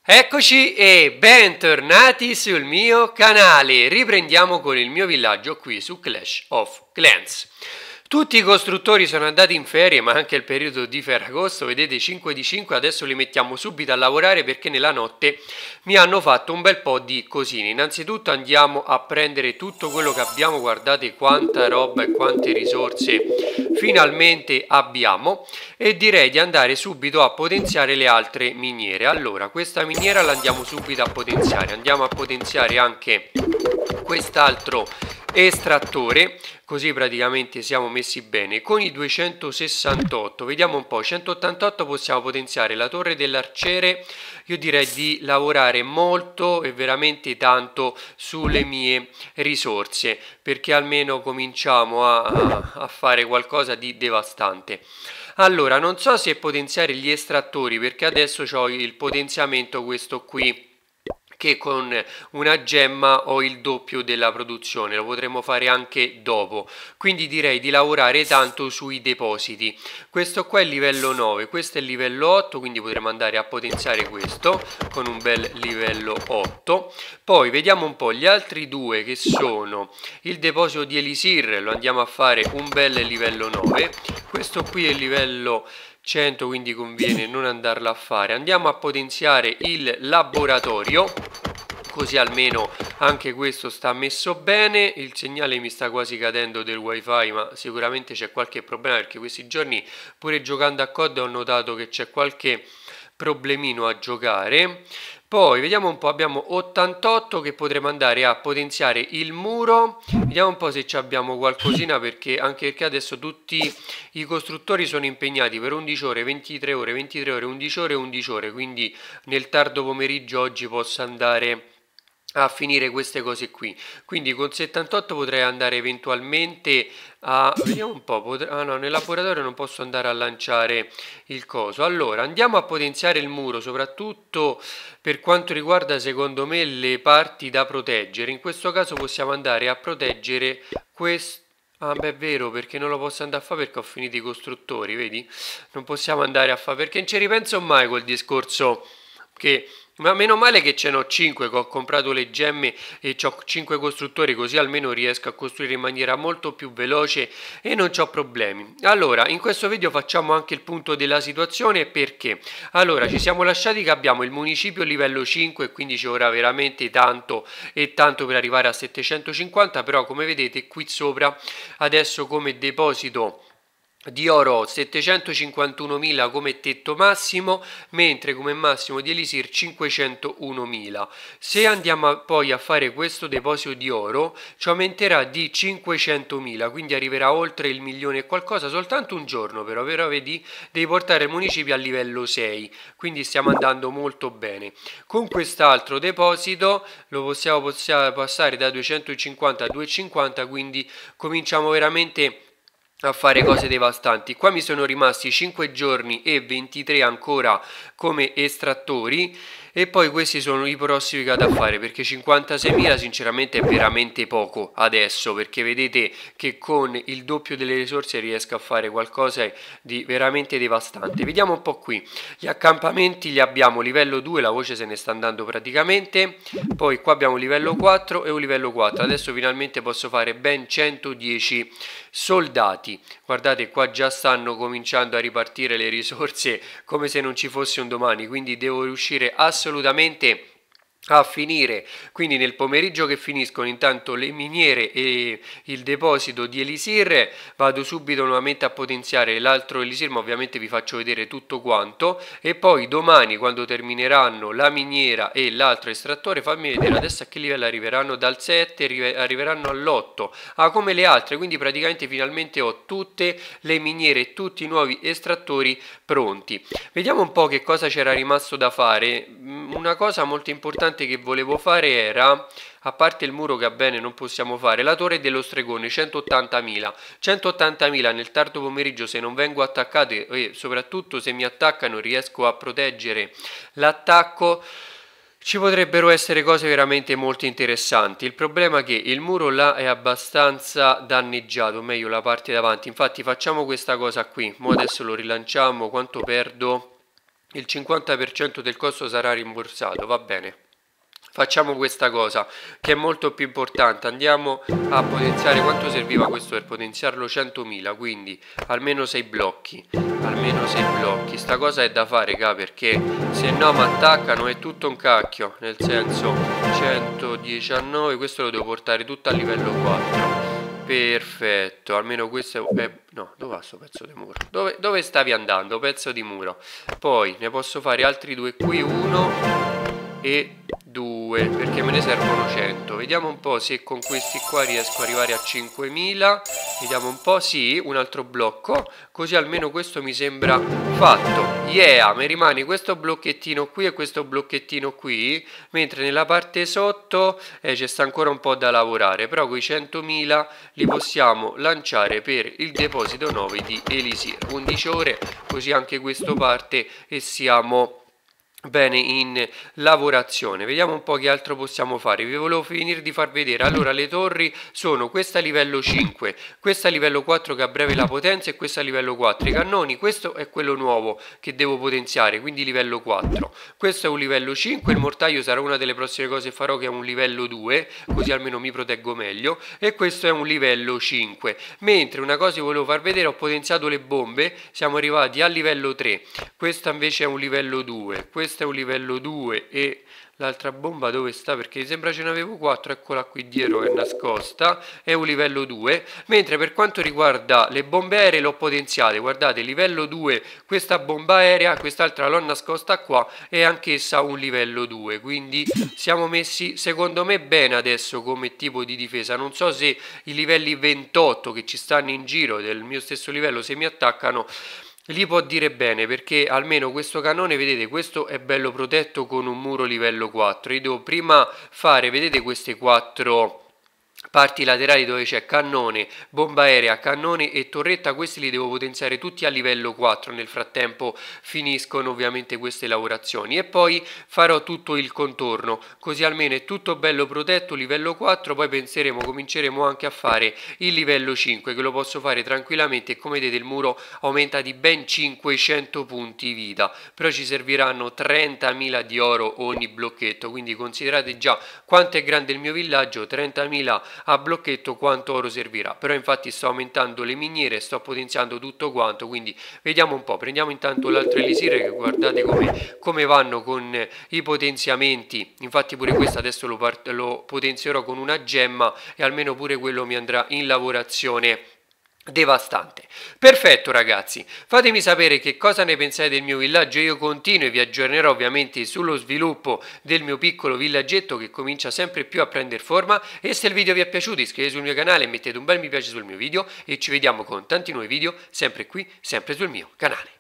Eccoci e bentornati sul mio canale. Riprendiamo con il mio villaggio qui su Clash of Clans. Tutti i costruttori sono andati in ferie, ma anche il periodo di Ferragosto, vedete 5 di 5, adesso li mettiamo subito a lavorare perché nella notte mi hanno fatto un bel po' di cosine. Innanzitutto andiamo a prendere tutto quello che abbiamo, guardate quanta roba e quante risorse finalmente abbiamo, e direi di andare subito a potenziare le altre miniere. Allora, questa miniera la andiamo subito a potenziare, andiamo a potenziare anche quest'altro estrattore, così praticamente siamo messi bene. Con i 268 vediamo un po', 188 possiamo potenziare la torre dell'arciere. Io direi di lavorare molto e veramente tanto sulle mie risorse, perché almeno cominciamo a fare qualcosa di devastante. Allora, non so se potenziare gli estrattori, perché adesso ho il potenziamento questo qui, che con una gemma ho il doppio della produzione, lo potremo fare anche dopo, quindi direi di lavorare tanto sui depositi. Questo qua è livello 9, questo è livello 8, quindi potremo andare a potenziare questo con un bel livello 8. Poi vediamo un po' gli altri due, che sono il deposito di Elisir, lo andiamo a fare un bel livello 9, questo qui è il livello 100, quindi conviene non andarla a fare. Andiamo a potenziare il laboratorio, così almeno anche questo sta messo bene. Il segnale mi sta quasi cadendo del wifi, ma sicuramente c'è qualche problema, perché questi giorni pure giocando a COD ho notato che c'è qualche problemino a giocare. Poi vediamo un po', abbiamo 88 che potremo andare a potenziare il muro. Vediamo un po' se abbiamo qualcosina, anche perché adesso tutti i costruttori sono impegnati per 11 ore, 23 ore, 23 ore, 11 ore, 11 ore, quindi nel tardo pomeriggio oggi posso andare a finire queste cose qui. Quindi con 78 potrei andare eventualmente a... vediamo un po', ah no, nel laboratorio non posso andare a lanciare il coso. Allora, andiamo a potenziare il muro, soprattutto per quanto riguarda secondo me le parti da proteggere. In questo caso possiamo andare a proteggere questo. Ah, beh, è vero, perché non lo posso andare a fare perché ho finito i costruttori, vedi? Non possiamo andare a fare, perché non ci ripenso mai col discorso che... Ma meno male che ce n'ho 5, che ho comprato le gemme e ho 5 costruttori, così almeno riesco a costruire in maniera molto più veloce e non ho problemi. Allora, in questo video facciamo anche il punto della situazione, perché allora ci siamo lasciati che abbiamo il municipio livello 5 e quindi ci vorrà veramente tanto e tanto per arrivare a 750, però come vedete qui sopra adesso come deposito di oro 751.000 come tetto massimo, mentre come massimo di Elisir 501.000. Se andiamo poi a fare questo deposito di oro ci aumenterà di 500.000, quindi arriverà oltre il milione e qualcosa soltanto un giorno, però vedi, devi portare il municipio a livello 6, quindi stiamo andando molto bene. Con quest'altro deposito lo possiamo passare da 250 a 250, quindi cominciamo veramente a fare cose devastanti. Qua mi sono rimasti 5 giorni e 23 ancora come estrattori, e poi questi sono i prossimi che vado a fare, perché 56.000 sinceramente è veramente poco adesso, perché vedete che con il doppio delle risorse riesco a fare qualcosa di veramente devastante. Vediamo un po' qui, gli accampamenti li abbiamo livello 2, la voce se ne sta andando praticamente, poi qua abbiamo livello 4 e un livello 4, adesso finalmente posso fare ben 110 soldati. Guardate, qua già stanno cominciando a ripartire le risorse come se non ci fosse un domani, quindi devo riuscire assolutamente a finire, quindi nel pomeriggio che finiscono intanto le miniere e il deposito di Elisir, vado subito nuovamente a potenziare l'altro Elisir, ma ovviamente vi faccio vedere tutto quanto, e poi domani quando termineranno la miniera e l'altro estrattore, fammi vedere adesso a che livello arriveranno, dal 7 arriveranno all'8, come le altre, quindi praticamente finalmente ho tutte le miniere e tutti i nuovi estrattori pronti. Vediamo un po' che cosa c'era rimasto da fare. Una cosa molto importante che volevo fare era, a parte il muro che bene non possiamo fare, la torre dello stregone, 180.000 nel tardo pomeriggio, se non vengo attaccato e soprattutto se mi attaccano riesco a proteggere l'attacco, ci potrebbero essere cose veramente molto interessanti. Il problema è che il muro là è abbastanza danneggiato, meglio la parte davanti, infatti facciamo questa cosa qui, mo adesso lo rilanciamo, quanto perdo? il 50% del costo sarà rimborsato, va bene. Facciamo questa cosa che è molto più importante, andiamo a potenziare, quanto serviva questo per potenziarlo? 100.000, quindi almeno 6 blocchi, sta cosa è da fare, perché se no mi attaccano, è tutto un cacchio, nel senso 119, questo lo devo portare tutto a livello 4. Perfetto, almeno questo è... no, dove va sto pezzo di muro? Dove stavi andando, pezzo di muro? Poi ne posso fare altri due qui, 1 e 2, perché me ne servono 100. Vediamo un po' se con questi qua riesco ad arrivare a 5.000. Vediamo un po', sì, un altro blocco, così almeno questo mi sembra fatto. Yeah, mi rimane questo blocchettino qui e questo blocchettino qui, mentre nella parte sotto c'è sta ancora un po' da lavorare, però con i 100.000 li possiamo lanciare per il deposito 9 di Elisir. 11 ore, così anche questo parte e siamo bene in lavorazione. Vediamo un po' che altro possiamo fare. Vi volevo finire di far vedere. Allora, le torri sono questa a livello 5, questa a livello 4 che a breve la potenza, e questa a livello 4. I cannoni, questo è quello nuovo che devo potenziare, quindi livello 4. Questo è un livello 5, il mortaio sarà una delle prossime cose che farò, che è un livello 2, così almeno mi proteggo meglio, e questo è un livello 5. Mentre una cosa che volevo far vedere, ho potenziato le bombe, siamo arrivati a livello 3. Questa invece è un livello 2, questo è un livello 2 e l'altra bomba dove sta? Perché mi sembra ce n'avevo 4, eccola qui dietro che è nascosta, è un livello 2, mentre per quanto riguarda le bombe aeree l'ho potenziate, guardate, livello 2 questa bomba aerea, quest'altra l'ho nascosta qua e anch'essa un livello 2, quindi siamo messi secondo me bene adesso come tipo di difesa. Non so se i livelli 28 che ci stanno in giro del mio stesso livello, se mi attaccano, li può dire bene, perché almeno questo cannone, vedete, questo è bello protetto con un muro livello 4. Io devo prima fare, vedete, queste 4 parti laterali dove c'è cannone, bomba aerea, cannone e torretta. Questi li devo potenziare tutti a livello 4, nel frattempo finiscono ovviamente queste lavorazioni e poi farò tutto il contorno, così almeno è tutto bello protetto livello 4. Poi cominceremo anche a fare il livello 5, che lo posso fare tranquillamente, e come vedete il muro aumenta di ben 500 punti vita, però ci serviranno 30.000 di oro ogni blocchetto, quindi considerate già quanto è grande il mio villaggio, 30.000 a blocchetto, quanto oro servirà. Però infatti sto aumentando le miniere, sto potenziando tutto quanto, quindi vediamo un po'. Prendiamo intanto l'altro elisir, che guardate come vanno con i potenziamenti. Infatti pure questo adesso lo potenzierò con una gemma e almeno pure quello mi andrà in lavorazione devastante. Perfetto ragazzi, fatemi sapere che cosa ne pensate del mio villaggio. Io continuo e vi aggiornerò ovviamente sullo sviluppo del mio piccolo villaggetto, che comincia sempre più a prendere forma. E se il video vi è piaciuto, iscrivetevi sul mio canale e mettete un bel mi piace sul mio video, e ci vediamo con tanti nuovi video sempre qui, sempre sul mio canale.